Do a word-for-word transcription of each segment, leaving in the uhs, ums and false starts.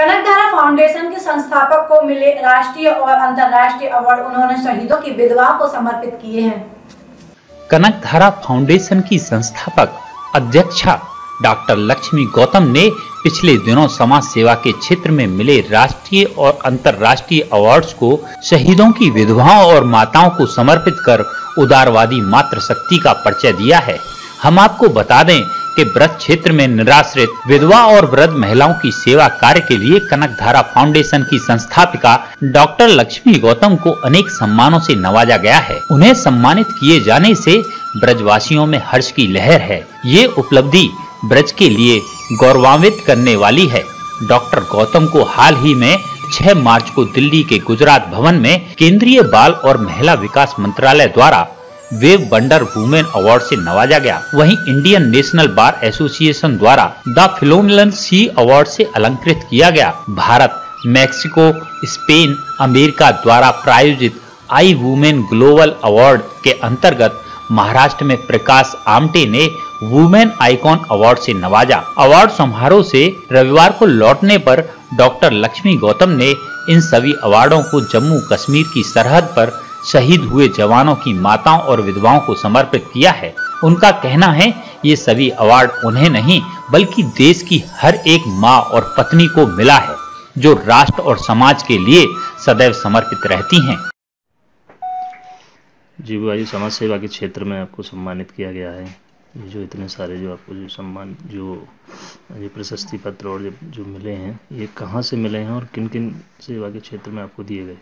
Kanakdhara foundation के संस्थापक को मिले राष्ट्रीय और अंतर्राष्ट्रीय अवार्ड उन्होंने शहीदों की विधवाओं को समर्पित किए हैं। कनकधारा फाउंडेशन की संस्थापक अध्यक्षा डॉक्टर लक्ष्मी गौतम ने पिछले दिनों समाज सेवा के क्षेत्र में मिले राष्ट्रीय और अंतर्राष्ट्रीय अवार्ड्स को शहीदों की विधवाओं और माताओं को समर्पित कर उदारवादी मातृशक्ति का परिचय दिया है। हम आपको बता दें कि ब्रज क्षेत्र में निराश्रित विधवा और वृद्ध महिलाओं की सेवा कार्य के लिए कनकधारा फाउंडेशन की संस्थापिका डॉक्टर लक्ष्मी गौतम को अनेक सम्मानों से नवाजा गया है। उन्हें सम्मानित किए जाने से ब्रजवासियों में हर्ष की लहर है। ये उपलब्धि ब्रज के लिए गौरवान्वित करने वाली है। डॉक्टर गौतम को हाल ही में छह मार्च को दिल्ली के गुजरात भवन में केंद्रीय बाल और महिला विकास मंत्रालय द्वारा वेव वंडर वुमेन अवार्ड से नवाजा गया। वहीं इंडियन नेशनल बार एसोसिएशन द्वारा द फिलोमिना सी अवार्ड से अलंकृत किया गया। भारत, मैक्सिको, स्पेन, अमेरिका द्वारा प्रायोजित आई वुमेन ग्लोबल अवार्ड के अंतर्गत महाराष्ट्र में प्रकाश आमटे ने वुमेन आइकॉन अवार्ड से नवाजा। अवार्ड समारोह से रविवार को लौटने पर डॉक्टर लक्ष्मी गौतम ने इन सभी अवार्डों को जम्मू कश्मीर की सरहद पर शहीद हुए जवानों की माताओं और विधवाओं को समर्पित किया है। उनका कहना है ये सभी अवार्ड उन्हें नहीं बल्कि देश की हर एक माँ और पत्नी को मिला है जो राष्ट्र और समाज के लिए सदैव समर्पित रहती हैं। जी बुआ जी, समाज सेवा के क्षेत्र में आपको सम्मानित किया गया है। ये जो इतने सारे जो आपको जो सम्मान जो ये प्रशस्ति पत्र और जो मिले हैं, ये कहाँ से मिले हैं और किन किन सेवा के क्षेत्र में आपको दिए गए?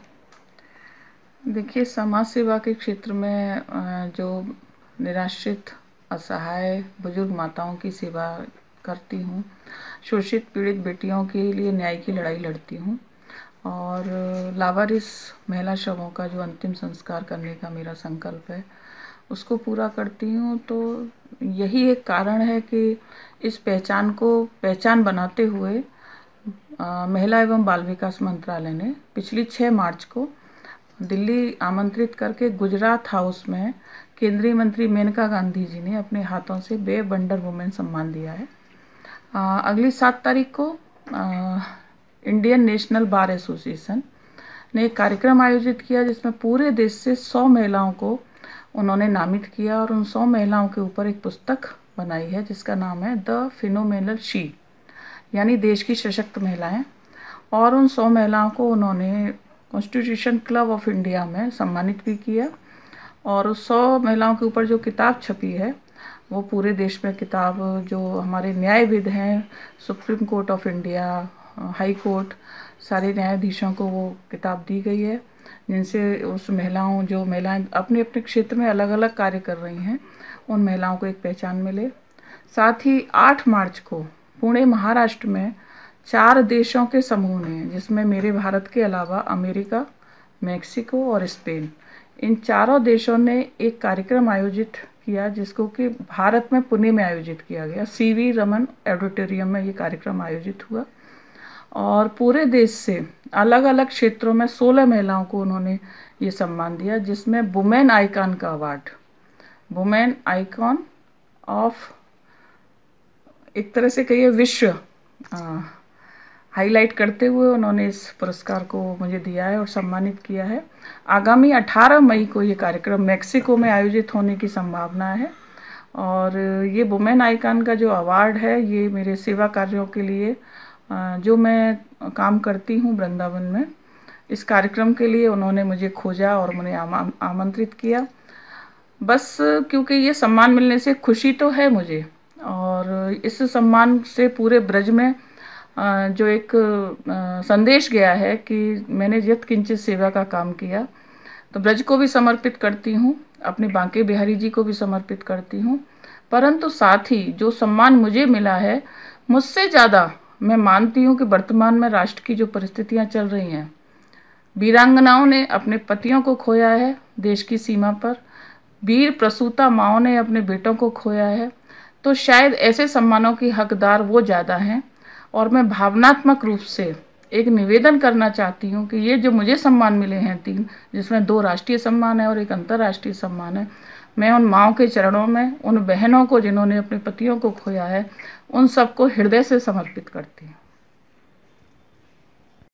देखिए, समाज सेवा के क्षेत्र में जो निराश्रित, असहाय, बुजुर्ग माताओं की सेवा करती हूँ, शोषित पीड़ित बेटियों के लिए न्याय की लड़ाई लड़ती हूँ और लावारिस महिला शवों का जो अंतिम संस्कार करने का मेरा संकल्प है उसको पूरा करती हूँ। तो यही एक कारण है कि इस पहचान को पहचान बनाते हुए आ, महिला एवं बाल विकास मंत्रालय ने पिछली छह मार्च को दिल्ली आमंत्रित करके गुजरात हाउस में केंद्रीय मंत्री मेनका गांधी जी ने अपने हाथों से वेव वंडर वुमेन सम्मान दिया है। आ, अगली सात तारीख को आ, इंडियन नेशनल बार एसोसिएशन ने एक कार्यक्रम आयोजित किया जिसमें पूरे देश से सौ महिलाओं को उन्होंने नामित किया और उन सौ महिलाओं के ऊपर एक पुस्तक बनाई है जिसका नाम है द फिनोमिनल शी, यानी देश की सशक्त महिलाएं। और उन सौ महिलाओं को उन्होंने कॉन्स्टिट्यूशन क्लब ऑफ इंडिया में सम्मानित भी किया और उस सौ महिलाओं के ऊपर जो किताब छपी है वो पूरे देश में किताब जो हमारे न्यायविद हैं, supreme court of India, high court, सारे न्यायाधीशों को वो किताब दी गई है जिनसे उस महिलाओं जो महिलाएं अपने अपने क्षेत्र में अलग अलग कार्य कर रही हैं उन महिलाओं को एक पहचान मिले। साथ ही आठ मार्च को पुणे महाराष्ट्र में चार देशों के समूह ने, जिसमें मेरे भारत के अलावा अमेरिका, मैक्सिको और स्पेन, इन चारों देशों ने एक कार्यक्रम आयोजित किया जिसको कि भारत में पुणे में आयोजित किया गया। सी वी रमन ऑडिटोरियम में ये कार्यक्रम आयोजित हुआ और पूरे देश से अलग अलग क्षेत्रों में सोलह महिलाओं को उन्होंने ये सम्मान दिया जिसमें वुमेन आइकॉन का अवार्ड, वुमेन आइकॉन ऑफ एक तरह से कहिए विश्व आ, हाईलाइट करते हुए उन्होंने इस पुरस्कार को मुझे दिया है और सम्मानित किया है। आगामी अठारह मई को ये कार्यक्रम मैक्सिको में आयोजित होने की संभावना है और ये वुमेन आइकॉन का जो अवार्ड है ये मेरे सेवा कार्यों के लिए जो मैं काम करती हूँ वृंदावन में, इस कार्यक्रम के लिए उन्होंने मुझे खोजा और मुझे आमंत्रित किया। बस क्योंकि ये सम्मान मिलने से खुशी तो है मुझे और इस सम्मान से पूरे ब्रज में जो एक संदेश गया है कि मैंने यत् किंचित सेवा का काम किया, तो ब्रज को भी समर्पित करती हूँ, अपने बांके बिहारी जी को भी समर्पित करती हूँ। परंतु साथ ही जो सम्मान मुझे मिला है, मुझसे ज़्यादा मैं मानती हूँ कि वर्तमान में राष्ट्र की जो परिस्थितियाँ चल रही हैं, वीरांगनाओं ने अपने पतियों को खोया है देश की सीमा पर, वीर प्रसूता माँओं ने अपने बेटों को खोया है, तो शायद ऐसे सम्मानों की हकदार वो ज़्यादा हैं। और मैं भावनात्मक रूप से एक निवेदन करना चाहती हूँ कि ये जो मुझे सम्मान मिले हैं तीन, जिसमें दो राष्ट्रीय सम्मान है और एक अंतर्राष्ट्रीय सम्मान है, मैं उन माँओं के चरणों में, उन बहनों को जिन्होंने अपने पतियों को खोया है, उन सबको हृदय से समर्पित करती हूँ।